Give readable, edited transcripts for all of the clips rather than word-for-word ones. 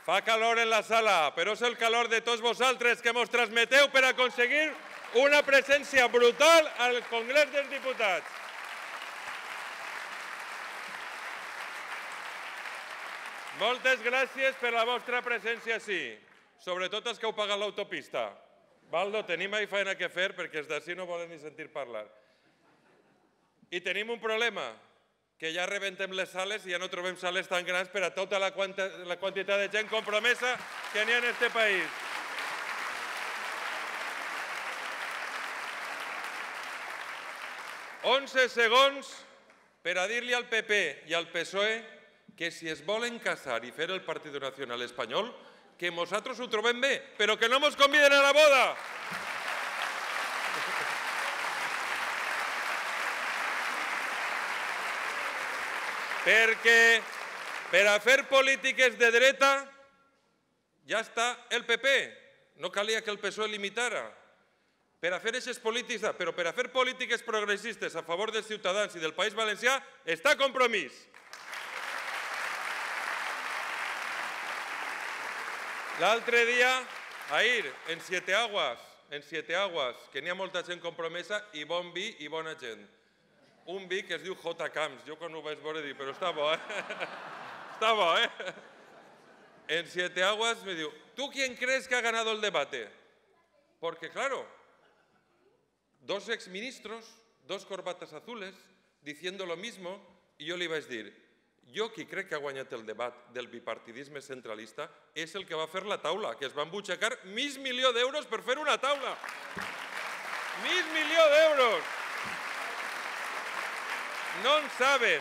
Fa calor en la sala, però és el calor de tots vosaltres que mos transmeteu per aconseguir una presència brutal al Congrés dels Diputats. Moltes gràcies per la vostra presència ací, sobretot els que heu pagat l'autopista. Baldo, tenim ahí feina que fer perquè els d'ací no volen ni sentir parlar. I tenim un problema, que ja rebentem les sales i ja no trobem sales tan grans per a tota la quantitat de gent compromesa que n'hi ha en aquest país. «11 segons per a dir-li al PP i al PSOE que si es volen casar i fer el Partido Nacional Espanyol, que nosaltres ho trobem bé, però que no ens conviden a la boda!» Perquè per a fer polítiques de dreta ja està el PP, no calia que el PSOE limitara. Per a fer aquestes polítiques, però per a fer polítiques progressistes a favor dels ciutadans i del País Valencià està Compromís. L'altre dia, ahir, en Siete Aguas, que n'hi ha molta gent compromesa i bon vi i bona gent. Un vi que es diu J. Camps. Jo quan ho vaig veure dic, però està bo, Està bo, En Siete Aguas me diu, ¿tú quién crees que ha ganado el debate? Porque, claro, dos exministros, dos corbatas azules, diciendo lo mismo, y yo le iba a decir, jo qui crec que ha guanyat el debat del bipartidisme centralista és el que va fer la taula, que es va embutxacar $1.000.000 d'euros per fer una taula. $1.000.000 d'euros! No en saben.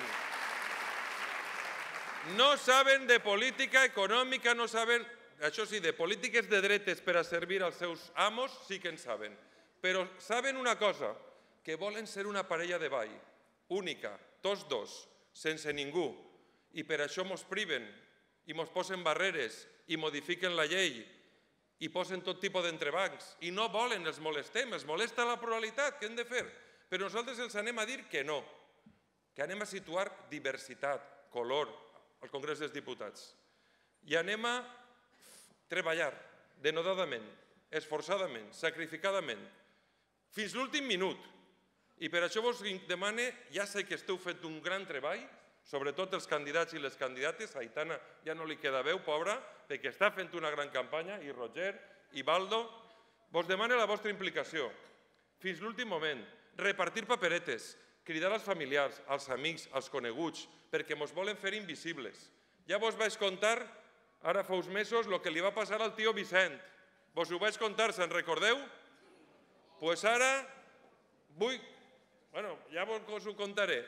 No saben de política econòmica, no saben, això sí, de polítiques de dretes per a servir als seus amos, sí que en saben. Però saben una cosa, que volen ser una parella de ball, única, tots dos, sense ningú. I per això mos priven, i mos posen barreres, i modifiquen la llei, i posen tot tipus d'entrebancs. I no volen, els molestem, els molesta la pluralitat, què hem de fer? Però nosaltres els anem a dir que no, que anem a situar diversitat, color, al Congrés dels Diputats. I anem a treballar denodadament, esforçadament, sacrificadament, fins l'últim minut. I per això vos demane, ja sé que esteu fent un gran treball, sobretot els candidats i les candidates, a Aitana ja no li queda veu, pobra, perquè està fent una gran campanya, i Roger, i Baldo, vos demane la vostra implicació. Fins l'últim moment, repartir paperetes, cridar als familiars, als amics, als coneguts, perquè ens volen fer invisibles. Ja vos vaig contar, ara fa uns mesos, el que li va passar al tio Vicent. Vos ho vaig contar, se'n recordeu? Doncs ara vull... Bueno, ja vos ho contaré.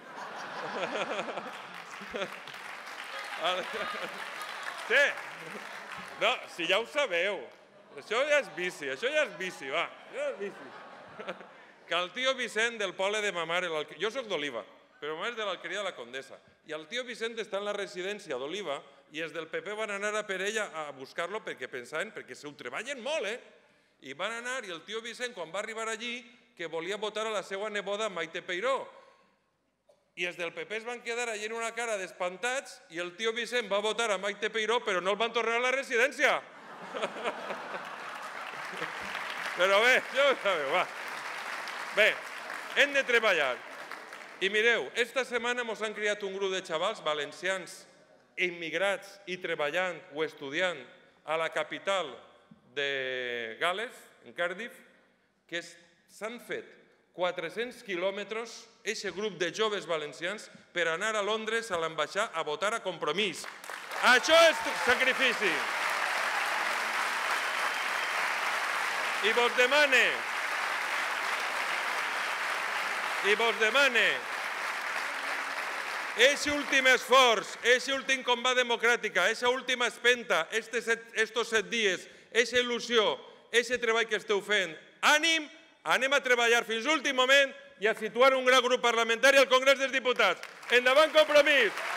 Sí. No, si ja ho sabeu. Això ja és vici, va. Això és vici. Que el tio Vicent del poble de ma mare, jo soc d'Oliva, però ma mare és de l'Alqueria de la Condessa, i el tio Vicent està en la residència d'Oliva i els del PP van anar a per ella a buscar-lo perquè pensaven, perquè s'ho treballen molt, i van anar, i el tio Vicent, quan va arribar allí, que volia votar a la seva neboda Maite Peiró, i els del PP es van quedar allí en una cara d'espantats i el tio Vicent va votar a Maite Peiró, però no el van tornar a la residència. Però bé, ja ho sabeu, va. Bé, hem de treballar. I mireu, esta setmana ens han creat un grup de xavals valencians immigrats i treballant o estudiant a la capital de Gales, en Cardiff, que s'han fet 400 quilòmetres, aquest grup de joves valencians, per anar a Londres a l'ambaixada a votar a Compromís. Això és sacrifici. I vos demane aquest últim esforç, aquest últim combat democràtic, aquesta última espenta, estos 7 dies, aquesta il·lusió, aquest treball que esteu fent, ànim, anem a treballar fins l'últim moment i a situar un gran grup parlamentari al Congrés dels Diputats. Endavant, Compromís!